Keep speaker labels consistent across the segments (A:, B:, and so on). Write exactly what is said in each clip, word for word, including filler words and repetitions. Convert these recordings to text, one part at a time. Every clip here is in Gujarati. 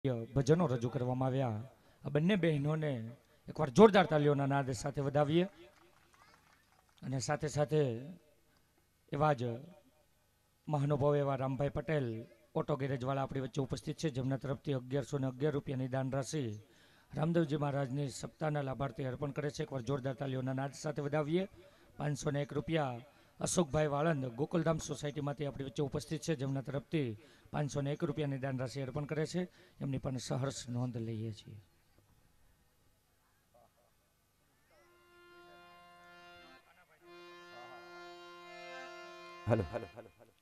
A: ભજનો રજૂ કરવામાં આવ્યા. આ બંને બહેનોને એકવાર જોરદાર તાલીઓના નાદ સાથે વધાવીએ. અને સાથે સાથે એવા જ મહાનુભાવ એવા રામભાઈ પટેલ ઓટો ગેરેજવાળા આપણી વચ્ચે ઉપસ્થિત છે, જેમના તરફથી અગિયારસો ને અગિયાર રૂપિયાની દાન રાશિ રામદેવજી મહારાજની સપ્તાહના લાભાર્થી અર્પણ કરે છે. એકવાર જોરદાર તાલીઓના નાદ સાથે વધાવીએ. પાંચસો ને એક રૂપિયા અશોકભાઈ વાળંદ ગોકુલધામ સોસાયટીમાંથી આપણી વચ્ચે ઉપસ્થિત છે, જેમના તરફથી પાંચસો ને એક રૂપિયાની દાન રાશિ અર્પણ કરે છે. એમની પણ સહર્ષ નોંધ લઈએ છીએ.
B: હેલો હેલો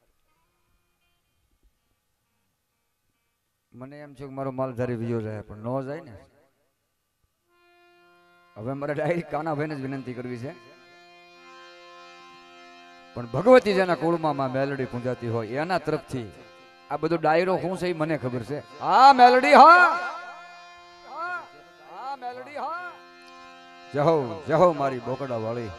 B: મને એમ છે કે મારો માલધારી વિયો જાય પણ ન જાય ને. હવે મારે ડાયરેક્ટ કાનાભાઈને જ વિનંતી કરવી છે. પણ ભગવતી જેના કુળમાં માં મેલડી પૂંજાતી હોય એના તરફથી આ બધો ડાયરો શું છે એ મને ખબર છે. હા મેલડી, હા હા મેલડી, હા જય હો જય હો મારી બોકડા વાળી.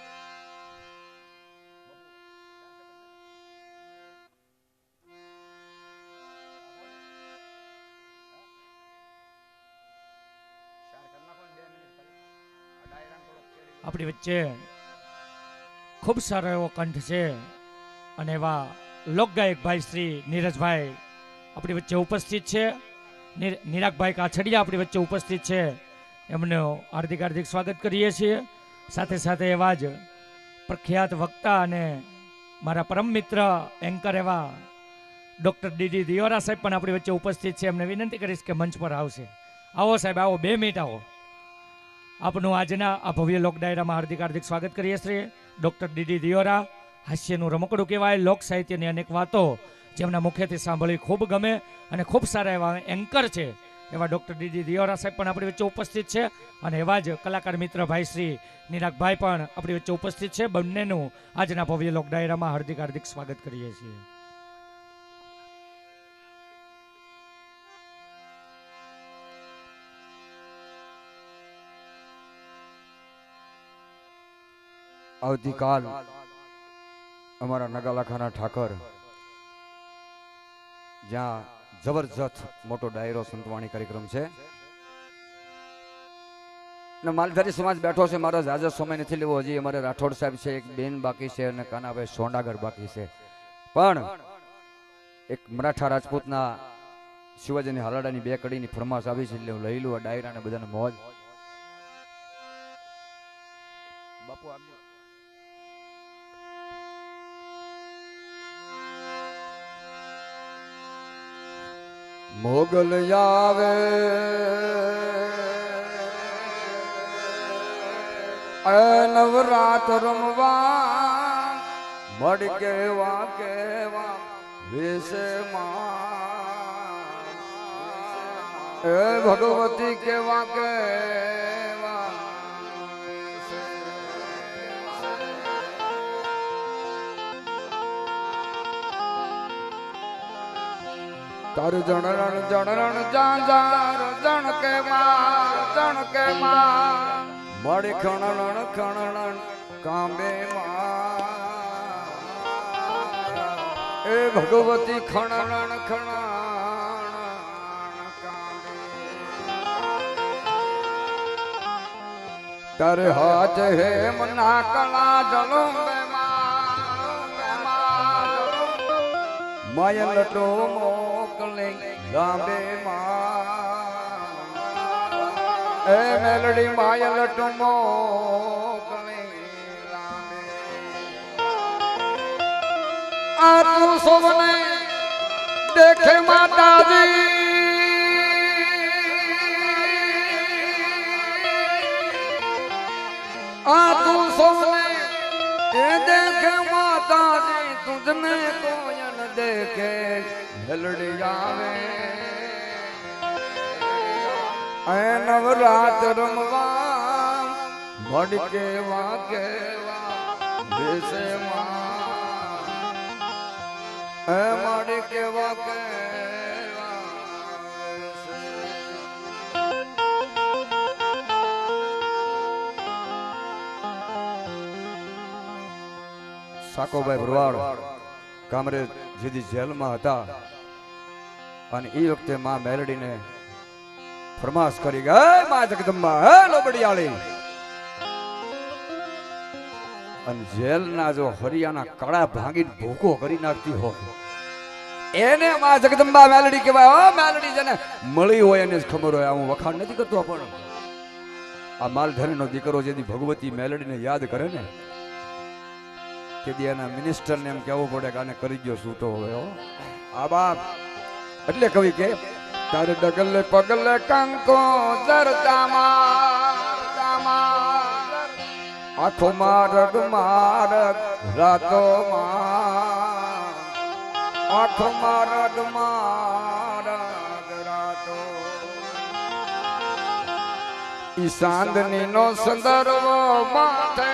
A: આપણી વચ્ચે ખૂબ સારો એવો કંઠ છે અને એવા લોકગાયક ભાઈ શ્રી નીરજભાઈ આપણી વચ્ચે ઉપસ્થિત છે. નિરાગભાઈ કાછડિયા આપણી વચ્ચે ઉપસ્થિત છે. એમનું હાર્દિક હાર્દિક સ્વાગત કરીએ છીએ. સાથે સાથે એવા જ પ્રખ્યાત વક્તા અને મારા પરમ મિત્ર એન્કર એવા ડૉક્ટર ડીડી દિયોરા સાહેબ પણ આપણી વચ્ચે ઉપસ્થિત છે. એમને વિનંતી કરીશ કે મંચ પર આવશે. આવો સાહેબ, આવો, બે મિનિટ આવો. આપનું આજના આ ભવ્ય લોક ડાયરામાં હાર્દિક હાર્દિક સ્વાગત કરીએ છીએ. ડૉક્ટર ડીડી દિયોરા હાસ્યનું રમકડું કહેવાય, લોક સાહિત્યની અનેક વાતો જેમના મુખેથી સાંભળી ખૂબ ગમે અને ખૂબ સારા એવા એન્કર છે એવા ડૉક્ટર ડીડી દિયોરા સાહેબ પણ આપણી વચ્ચે ઉપસ્થિત છે. અને એવા જ કલાકાર મિત્ર ભાઈ શ્રી નિરાગભાઈ પણ આપણી વચ્ચે ઉપસ્થિત છે. બંનેનું આજના ભવ્ય લોક ડાયરામાં હાર્દિક હાર્દિક સ્વાગત કરીએ છીએ.
B: આવતીકાલ અમારા નગાલાખાના ઠાકર જ્યાં જબરજસ્ત મોટો ડાયરો સંતવાણી કાર્યક્રમ છે ને માલધારી સમાજ બેઠો છે. મારો જાજો સમય નથી લેવો. હજી અમારે રાઠોડ સાહેબ છે, એક બેન બાકી છે અને કાનાભાઈ સોંડાગર બાકી છે. પણ એક મરાઠા રાજપૂતના શિવાજીની હાલાડાની બે કડીની ફરમાશ આવી છે એટલે હું લઈ લઉં આ ડાયરાને બધાને મોજ. બાપુ આપજો. મોગલ આવે નવરાત રમવા મડ કેવા કેવા વેશે માં એ ભગવતી કેવા કેવા તાર જણરણ જણરણ જાંજાર જણ કે માં જણ કે માં મળી ખણણ ખણણ કાંબે માં એ ભગવતી ખણણ ખણણ કાંબે તારે હાથ હે મના કલા જલંબે માં માય લટો મોકલે ગાંબે માં એ મેલડી માય લટો મોકલે ગાંબે આ તું સૌને દેખે માતાજી આ તું સૌને એ દેખે માતાજી તુજને કોયન દેખે મેલડી આવે એ નવરાત રમવા મડ કેવા કેવા દેશે માં એ મડ કેવા કેવા સાકોભાઈ ભરવાડ કામરેજ જેદી જેલમાં હતા અને એ વખતે માં મેલડીને ફરમાશ કરી ગઈ, માં જગદંબા હે લોબડિયાળી, અને જેલના જો હરિયાના કળા ભાંગીને ભૂકો કરી નાખતી હોય એને માં જગદંબા મેલડી કહેવાય. હો મેલડી જેને મળી હોય એને જ ખબર હોય. હું વખાણ નથી કરતો, પણ આ માલધારીનો દીકરો જેથી ભગવતી મેલડીને યાદ કરે ને તેથી એના મિનિસ્ટરને એમ કહેવું પડે કે આને કરી ગયો છૂટો હવે. હો આ બાપ એટલે કવિ કે તારે ડગલે પગલે કંકો જરતામાં આખો મારગ મારગ રાતો માં આખો મારગ મારગ રાતો ઈ સાંદની નો સંદર્ભ માથે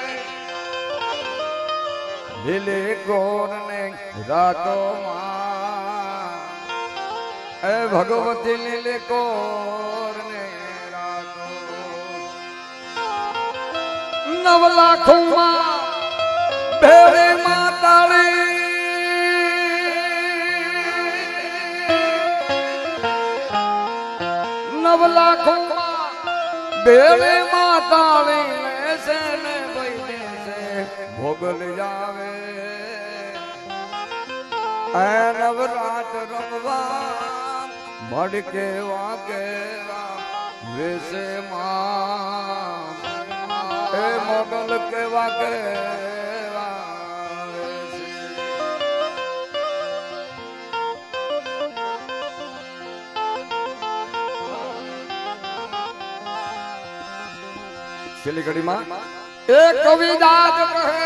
B: લીલે ગોર ને રાતો માં એ ભગવતી લીલે ગોર ને રાતો નવ લાખો માં ભેરે માતાળી નવ લાખો બેલે માતાળી લેશે ને બૈલે છે ભોગલ જાવે એ નવરાત રમવા મડકે વાગે વેસે માં એ મોગલ કે વાગે છેલ્લી ઘડીમાં એ કવિદાદ કહે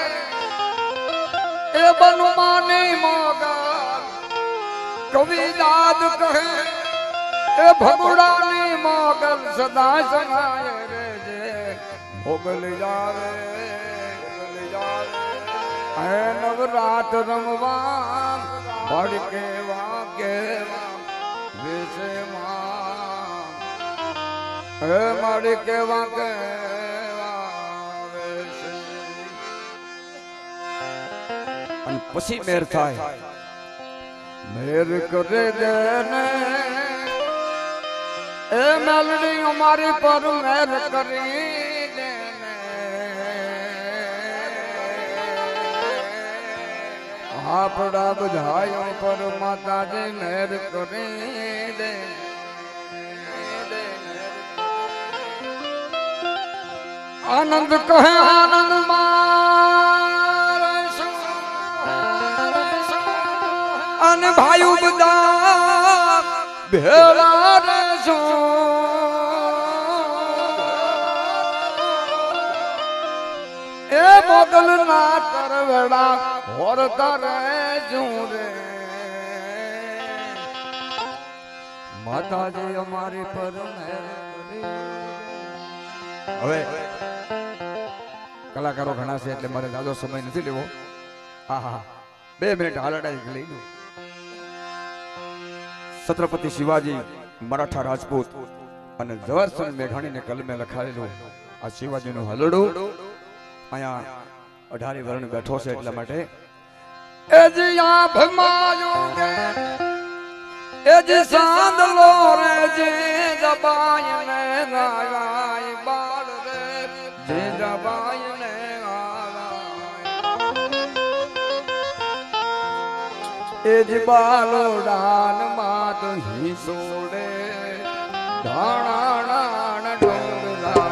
B: એ બનુમાની મોગલ કવિદાદ કહે એ ભગુડાની મોગલ સદા સમાય રે જે મોગલ જાવે મોગલ જાવે એ નવરાત રમવા ભડકે વાગે વેસે માં એ મડકે વાગે પછી મેર થાય મેર કરે દેને એ મેલડી અમારી પર મેર કરી દેને આપડા બધાયો પર માતાજી મેર કરી દે આનંદ કહે આનંદ અને ભાઈ બધા ભેળા રહેશો એ મોગલ ના તરવેડા હોરતા રહેજો રે માતાજી અમારી પર હવે કલાકારો ઘણા છે એટલે મારે જાજો સમય નથી લેવો. હા હા બે મિનિટ હાલડાઈ લઈ લો. છત્રપતિ શિવાજી મરાઠા રાજપૂત અને ઝવેરચંદ મેઘાણીને કલમે લખાયેલું આ શિવાજીનું હલડું અહીંયા અઢારી વર્ણ બેઠો છે એટલા માટે એ જી આભ માયો કે એ જી સાંદલો રે જે દબાય ને રાય બાળ રે જે દબાય ને એ જ બાલો ડાન માત હી સોડે ઢાણા ડોંગરા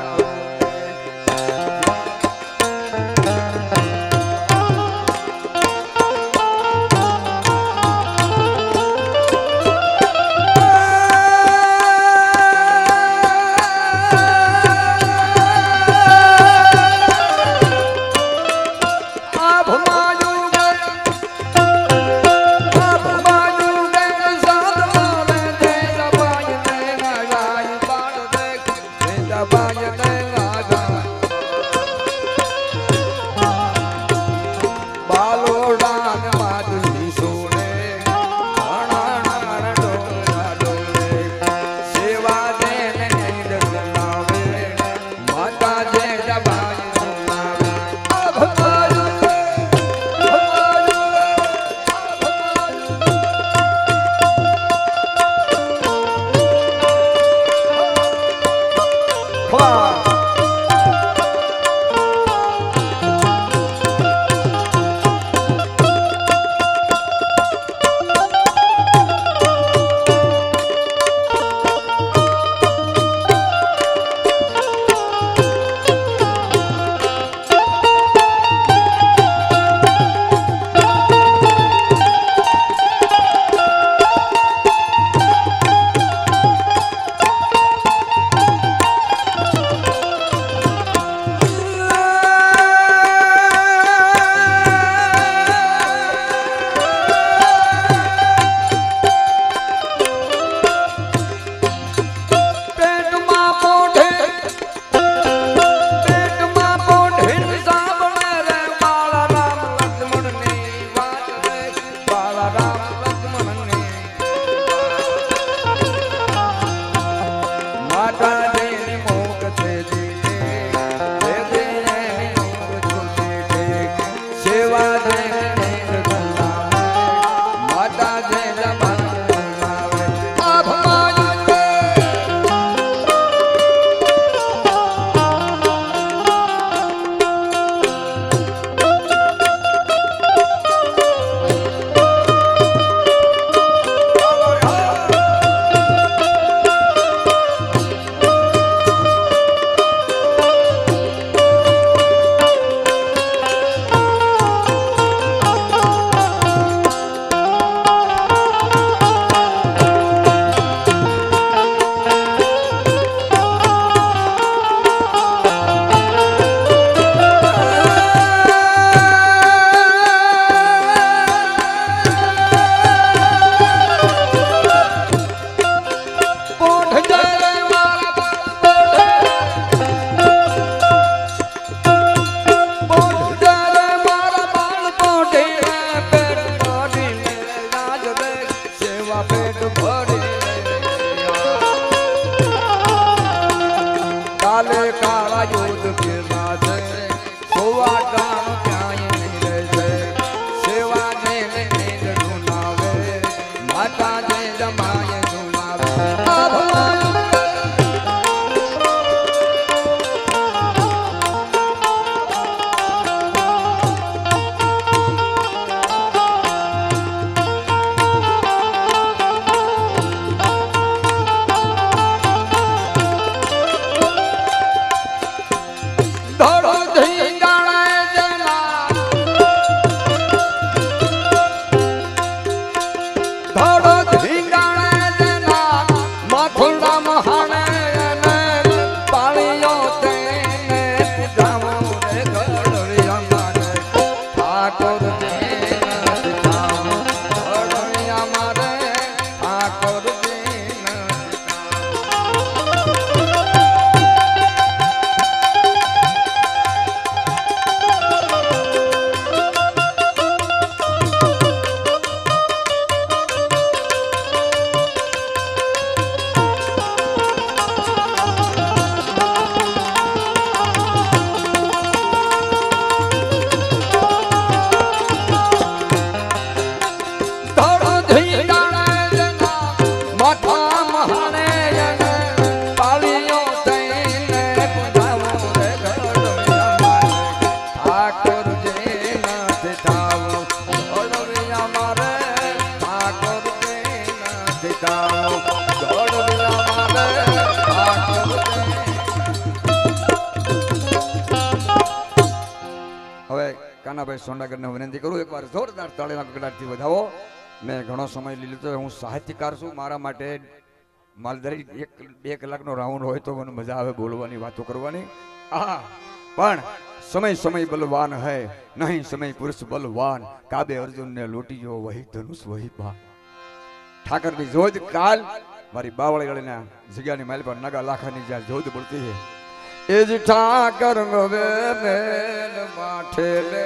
B: કાનાભાઈ સોંડાગરને વિનંતી કરું એકવાર જોરદાર તાળીના ગગડાટથી વધાવો. મેં ઘણો સમય લીધો તો હું સાહિત્યકાર છું. મારા માટે માલધારી એક બે કલાકનો રાઉન્ડ હોય તો મને મજા આવે બોલવાની, વાતો કરવાની. આ પણ સમય સમય બલવાન હૈ, નહીં સમય પુરુષ બલવાન. કાબે અર્જુનને લૂંટીયો વહી ધનુષ વહી બા. ઠાકરની જોધ કાલ મારી બાવળી ગળીના જગ્યાની માલ પર નગા લાખાની જ્યાં જોધ બોલતી છે એ જ ઠાકર ગવે મેલ માઠે લે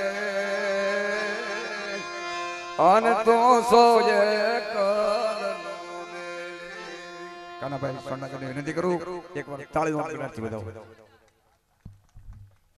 B: અન તો સોજે કાનાભાઈ સોંડાગરને વિનંતી કરું એકવાર તાળીનો ગગડાટથી વધાવો.